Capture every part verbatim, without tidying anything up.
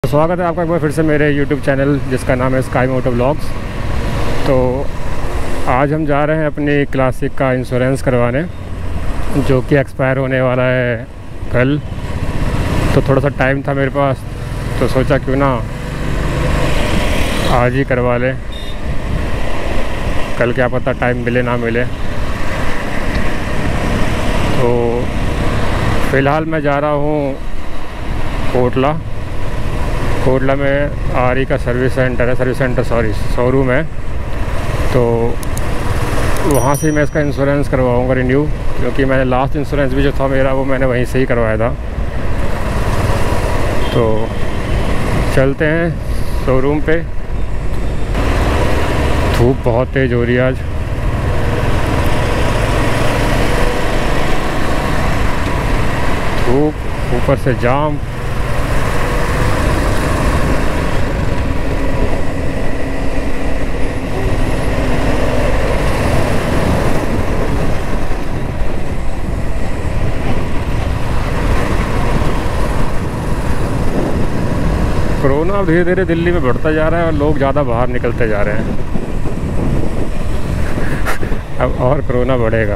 स्वागत है आपका एक बार फिर से मेरे यूट्यूब चैनल जिसका नाम है स्काई मोटो ब्लॉग्स। तो आज हम जा रहे हैं अपनी क्लासिक का इंश्योरेंस करवाने, जो कि एक्सपायर होने वाला है कल। तो थोड़ा सा टाइम था मेरे पास, तो सोचा क्यों ना आज ही करवा लें, कल क्या पता टाइम मिले ना मिले। तो फ़िलहाल मैं जा रहा हूँ कोटला। कोटला में आरी का सर्विस सेंटर है, सर्विस सेंटर सॉरी शोरूम है। तो वहाँ से मैं इसका इंश्योरेंस करवाऊँगा रिन्यू, क्योंकि मैंने लास्ट इंश्योरेंस भी जो था मेरा वो मैंने वहीं से ही करवाया था। तो चलते हैं शोरूम पे। धूप बहुत तेज़ हो रही है आज। धूप ऊपर से जाम। कोरोना अब धीरे धीरे दिल्ली में बढ़ता जा रहा है और लोग ज़्यादा बाहर निकलते जा रहे हैं। अब और कोरोना बढ़ेगा।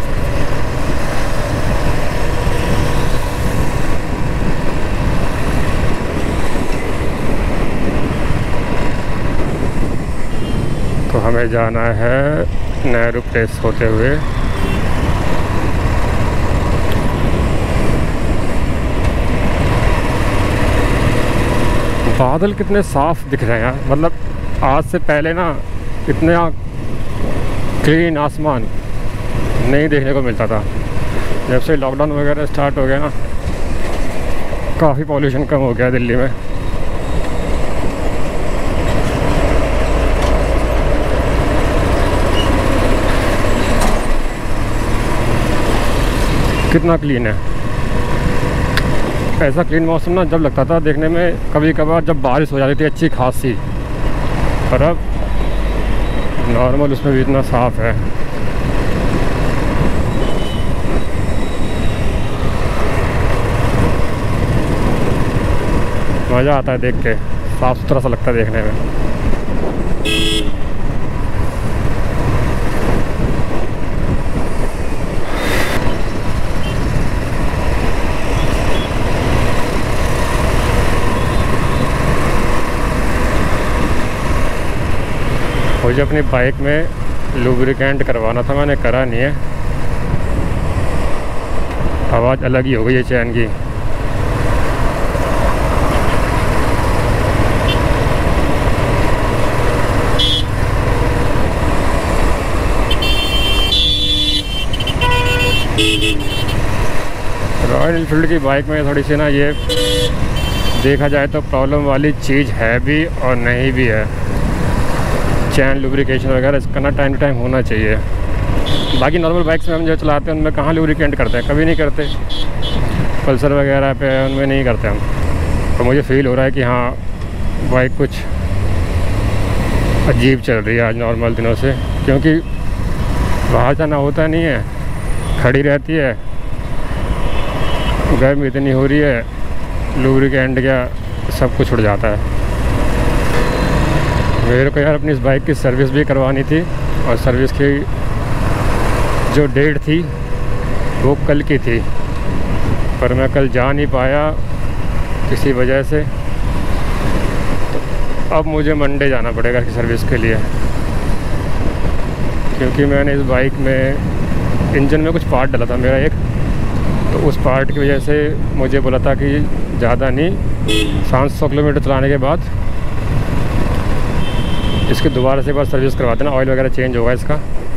तो हमें जाना है नेहरू प्लेस होते हुए। बादल कितने साफ़ दिख रहे हैं यार, मतलब आज से पहले ना इतने क्लीन आसमान नहीं देखने को मिलता था। जब से लॉकडाउन वगैरह स्टार्ट हो गया ना, काफ़ी पॉल्यूशन कम हो गया दिल्ली में। कितना क्लीन है। ऐसा क्लीन मौसम ना जब लगता था देखने में कभी कभार जब बारिश हो जाती थी अच्छी खासी, और अब नॉर्मल उसमें भी इतना साफ़ है। मज़ा आता है देख के, साफ़ सुथरा सा लगता है देखने में। मुझे अपनी बाइक में लुब्रिकेंट करवाना था, मैंने करा नहीं है। आवाज़ अलग ही हो गई है चैन की। रॉयल एनफील्ड की बाइक में थोड़ी सी ना ये देखा जाए तो प्रॉब्लम वाली चीज़ है भी और नहीं भी है। चैन लुब्रिकेशन वगैरह इसका ना टाइम टू टाइम होना चाहिए। बाकी नॉर्मल बाइक्स में हम जो चलाते हैं उनमें कहाँ लुब्रिकेंट करते हैं, कभी नहीं करते। पल्सर वगैरह पे उनमें नहीं करते हम। तो मुझे फील हो रहा है कि हाँ बाइक कुछ अजीब चल रही है आज नॉर्मल दिनों से, क्योंकि बाहर जाना होता नहीं है, खड़ी रहती है, गर्मी इतनी हो रही है, लुब्रिकेंट क्या सब कुछ उड़ जाता है। मेरे को यार अपनी इस बाइक की सर्विस भी करवानी थी, और सर्विस की जो डेट थी वो कल की थी, पर मैं कल जा नहीं पाया किसी वजह से। तो अब मुझे मंडे जाना पड़ेगा इसकी सर्विस के लिए, क्योंकि मैंने इस बाइक में इंजन में कुछ पार्ट डाला था मेरा एक, तो उस पार्ट की वजह से मुझे बोला था कि ज़्यादा नहीं, पाँच सौ किलोमीटर चलाने के बाद इसके दोबारा से एक बार सर्विस करवा देना, ऑयल वगैरह चेंज होगा इसका।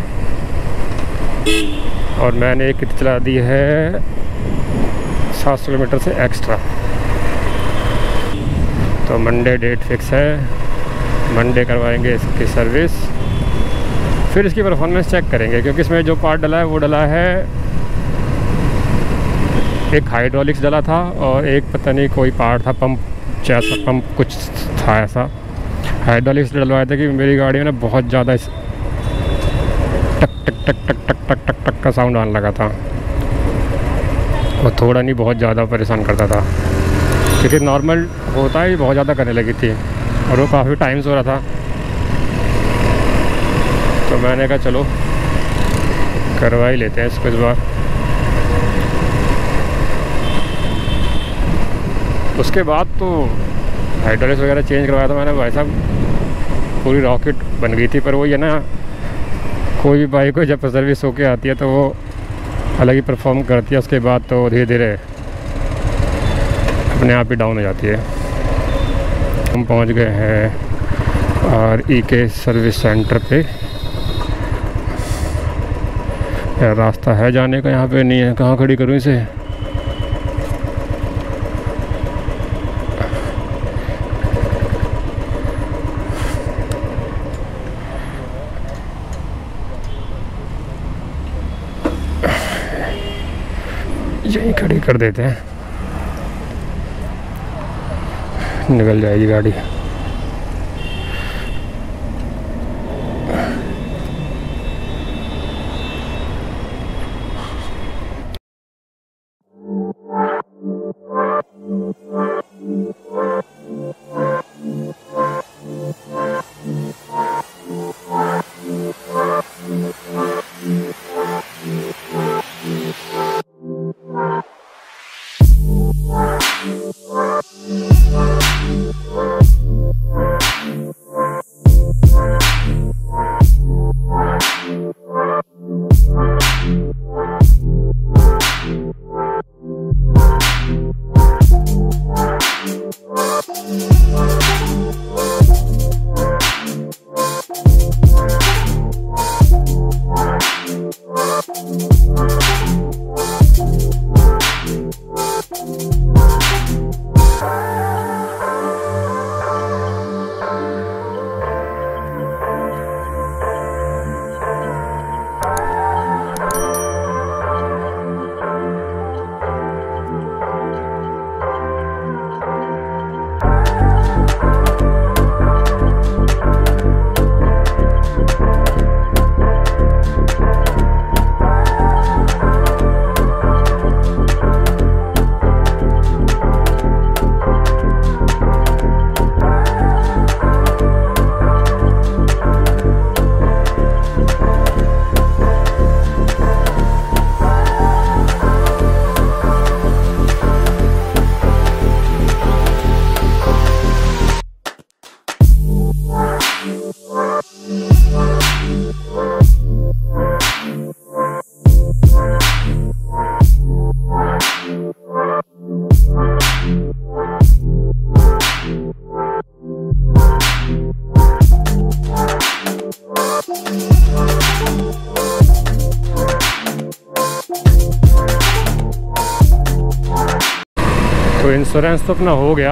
और मैंने एक कितनी चला दी है, सात सौ किलोमीटर से एक्स्ट्रा। तो मंडे डेट फिक्स है, मंडे करवाएंगे इसकी सर्विस, फिर इसकी परफॉर्मेंस चेक करेंगे। क्योंकि इसमें जो पार्ट डला है वो डला है, एक हाइड्रोलिक्स डला था और एक पता नहीं कोई पार्ट था, पंप जैसा पंप कुछ था ऐसा। हाइड्रोलिक्स डलवाया था कि मेरी गाड़ी में ना बहुत ज़्यादा टक टक टक टक टक टक टक टक का साउंड आने लगा था, और थोड़ा नहीं बहुत ज़्यादा परेशान करता था। क्योंकि नॉर्मल होता ही बहुत ज़्यादा करने लगी थी और वो काफ़ी टाइम से हो रहा था। तो मैंने कहा चलो करवा ही लेते हैं इसको इस बार। उसके बाद तो हाइड्रोलिक्स वगैरह चेंज करवाया था मैंने, भाई साहब पूरी रॉकेट बन गई थी। पर वो ये ना, कोई भी बाइक को जब सर्विस होके आती है तो वो अलग ही परफॉर्म करती है, उसके बाद तो धीरे धीरे अपने आप ही डाउन हो जाती है। हम पहुंच गए हैं आर ई के सर्विस सेंटर पे। यार रास्ता है जाने का, यहाँ पे नहीं है, कहाँ खड़ी करूँ इसे? यहीं खड़ी कर देते हैं, निकल जाएगी गाड़ी। तो इंश्योरेंस तो अपना हो गया,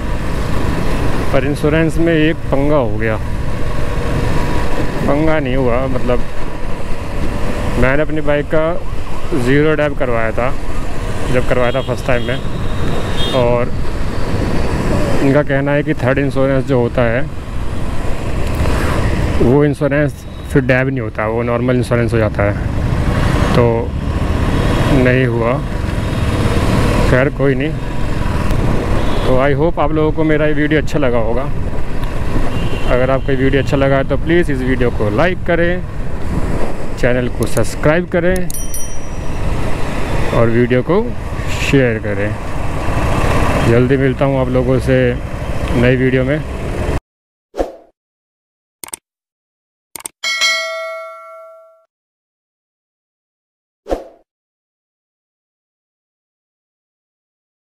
पर इंश्योरेंस में एक पंगा हो गया। पंगा नहीं हुआ, मतलब मैंने अपनी बाइक का ज़ीरो डैब करवाया था, जब करवाया था फर्स्ट टाइम में। और इनका कहना है कि थर्ड इंश्योरेंस जो होता है वो इंश्योरेंस फिर डैब नहीं होता, वो नॉर्मल इंश्योरेंस हो जाता है। तो नहीं हुआ, खैर कोई नहीं। तो आई होप आप लोगों को मेरा ये वीडियो अच्छा लगा होगा। अगर आपको ये वीडियो अच्छा लगा है तो प्लीज़ इस वीडियो को लाइक करें, चैनल को सब्सक्राइब करें और वीडियो को शेयर करें। जल्दी मिलता हूँ आप लोगों से नई वीडियो में।